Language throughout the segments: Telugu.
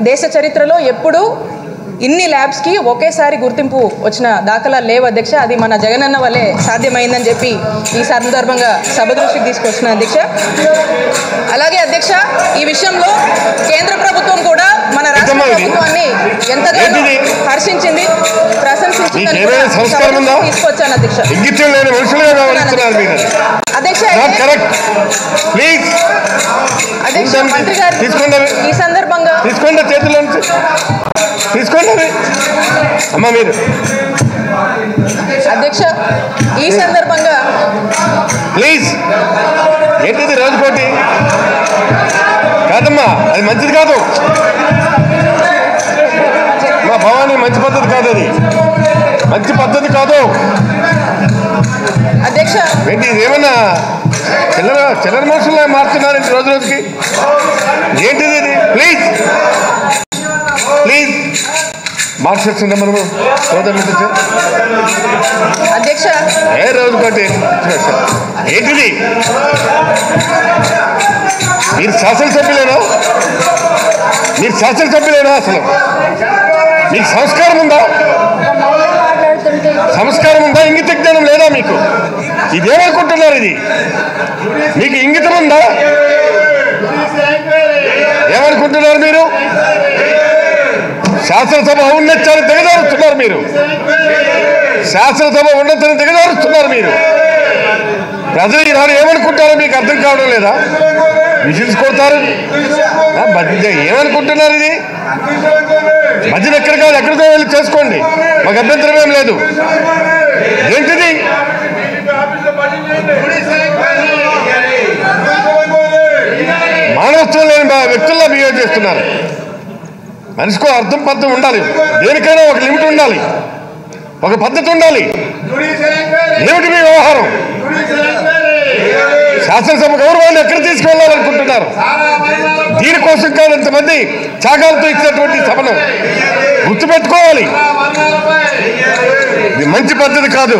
దేశ చరిత్రలో ఎప్పుడూ ఇన్ని ల్యాబ్స్కి ఒకేసారి గుర్తింపు వచ్చిన దాఖలాలు లేవు అధ్యక్ష. అది మన జగనన్న వల్లే సాధ్యమైందని చెప్పి ఈ సందర్భంగా సభ దృష్టికి తీసుకొచ్చిన అధ్యక్ష. అలాగే అధ్యక్ష, ఈ విషయంలో కేంద్ర ప్రభుత్వం కూడా మన రాష్ట్ర ప్రభుత్వాన్ని ఎంతగానో హర్షించింది, ప్రశంసించిందని తీసుకొచ్చాను అధ్యక్ష. అధ్యక్ష అధ్యక్ష మంత్రి గారు ఈ సందర్భంగా తీసుకోండి అమ్మా మీరు. అధ్యక్ష ఈ సందర్భంగా ప్లీజ్, ఏంటిది రోజుకోటి కాదమ్మా, అది మంచిది కాదు మా భవానీ, మంచి పద్ధతి కాదు, అది మంచి పద్ధతి కాదు అధ్యక్ష. ఏంటి ఇదేమన్నా చిల్లర మనుషుల్లో మారుతున్నారండి రోజు రోజుకి, ఏంటిది ఇది? ప్లీజ్ ప్లీజ్ మార్చేస్తుందా మనము అధ్యక్ష. ఏ రోజు కోటి ఏంటిది? మీరు శాసనసభ్యులేనా? అసలు మీకు సంస్కారం ఉందా? ఇంగిత జ్ఞానం లేదా మీకు? ఇదేమనుకుంటున్నారు? ఇది మీకు ఇంగితం ఉందా? ఏమనుకుంటున్నారు మీరు? శాసనసభ ఔన్నత్యాన్ని దిగజారుస్తున్నారు మీరు. ప్రజలు ఈనాడు ఏమనుకుంటారో మీకు అర్థం కావడం లేదా? విజిల్స్ కొడతారు, ఏమనుకుంటున్నారు? ఇది మధ్యన ఎక్కడ కాదు, ఎక్కడికో వెళ్ళి చేసుకోండి, మాకు అభ్యంతరం ఏం లేదు. ఏంటిది? మానవత్వం లేని వ్యక్తుల్లో బిహేవ్ చేస్తున్నారు. మనిషికో అర్థం పద్ధతి ఉండాలి, దేనికైనా ఒక లిమిట్ ఉండాలి, ఒక పద్ధతి ఉండాలి. ఏమిటి మీ వ్యవహారం? శాసనసభ గౌరవాన్ని ఎక్కడ తీసుకెళ్లాలనుకుంటున్నారు? దీనికోసం కాదు ఇంతమంది త్యాగాలతో ఇచ్చినటువంటి సభను గుర్తుపెట్టుకోవాలి. ఇది మంచి పద్ధతి కాదు.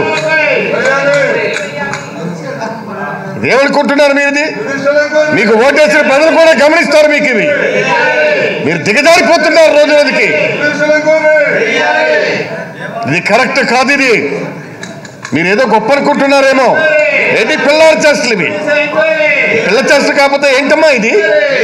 ఏమనుకుంటున్నారు మీరు? ఇది మీకు ఓటేసిన ప్రజలు కూడా గమనిస్తారు. మీకు ఇవి మీరు దిగజారిపోతున్నారు రోజు రోజుకి. ఇది కరెక్ట్ కాదు. ఇది మీరు ఏదో గొప్ప అనుకుంటున్నారేమో. ఏంటి పిల్లల చేష్టలు ఇవి? పిల్ల చేష్ట కాకపోతే ఏంటమ్మా ఇది?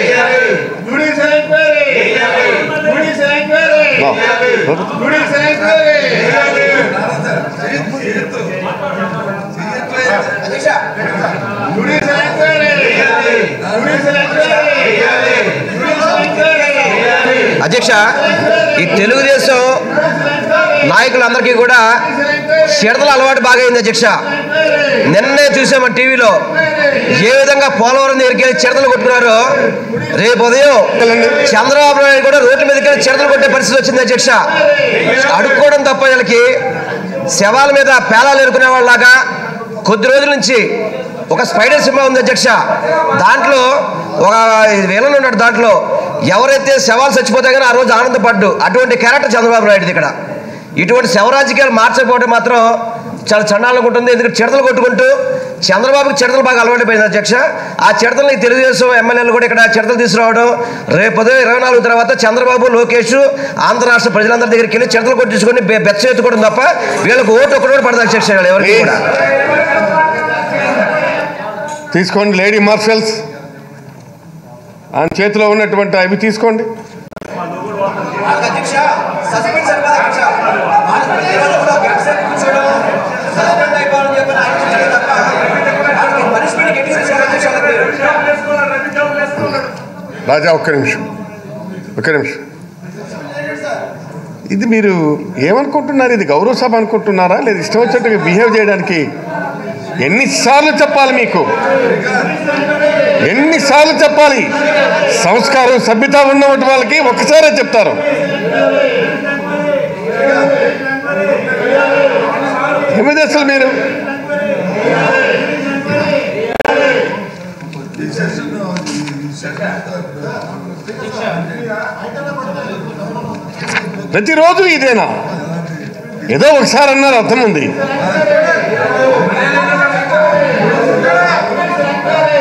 అధ్యక్ష, ఈ తెలుగుదేశం నాయకులందరికీ కూడా చిడతల అలవాటు బాగా అయింది అధ్యక్ష. నిన్నే చూసాము టీవీలో ఏ విధంగా పోలవరం దగ్గరికి వెళ్ళి చిడతలు కొట్టుకున్నారో. రేపు ఉదయం చంద్రబాబు నాయుడు కూడా రోడ్ల మీదకి వెళ్ళి చిడతలు కొట్టే పరిస్థితి వచ్చింది అధ్యక్ష. అడుక్కోవడం తప్ప వీళ్ళకి శవాల మీద పేలాలు ఎరుకునే వాళ్ళలాగా కొద్ది రోజుల నుంచి ఒక స్పైడర్ సినిమా ఉంది అధ్యక్ష. దాంట్లో ఒక విలన్ ఉన్నాడు. దాంట్లో ఎవరైతే శవాలు చచ్చిపోతే కానీ ఆ రోజు ఆనందపడ్డు, అటువంటి క్యారెక్టర్ చంద్రబాబు నాయుడు ఇక్కడ. ఇటువంటి శవరాజకీయాలు మార్చకపోవడం మాత్రం చాలా చండాలంగా ఉంటుంది. ఎందుకంటే చిడతలు కొట్టుకుంటూ చంద్రబాబుకి చిడతలు బాగా అలవాటైపోయింది అధ్యక్ష. ఆ చిడతల్ని తెలుగుదేశం ఎమ్మెల్యేలు కూడా ఇక్కడ చిడతలు తీసుకురావడం. రేపు ఉదయం 24 తర్వాత చంద్రబాబు, లోకేష్ ఆంధ్ర రాష్ట్ర ప్రజలందరి దగ్గరికి వెళ్ళి చిడతలు కొట్టించుకొని బెచ్చ ఎత్తుకోవడం తప్ప వీళ్ళకి ఓటు ఒక్కటి కూడా పడదు అధ్యక్ష. ఎవరికి కూడా తీసుకోండి. లేడీ మార్షల్స్ ఆయన చేతిలో ఉన్నటువంటి అవి తీసుకోండి. రాజా ఒక్క నిమిషం. ఇది మీరు ఏమనుకుంటున్నారు? ఇది గౌరవ సభ అనుకుంటున్నారా, లేదా ఇష్టం వచ్చినట్టుగా బిహేవ్ చేయడానికి? ఎన్నిసార్లు చెప్పాలి మీకు? ఎన్నిసార్లు చెప్పాలి? సంస్కారం, సభ్యత ఉన్నటువంటి వాళ్ళకి ఒక్కసారే చెప్తారు. ఏమిది అసలు మీరు? ప్రతిరోజు ఇదేనా? ఏదో ఒకసారి అన్నారు, అర్థం ఉంది.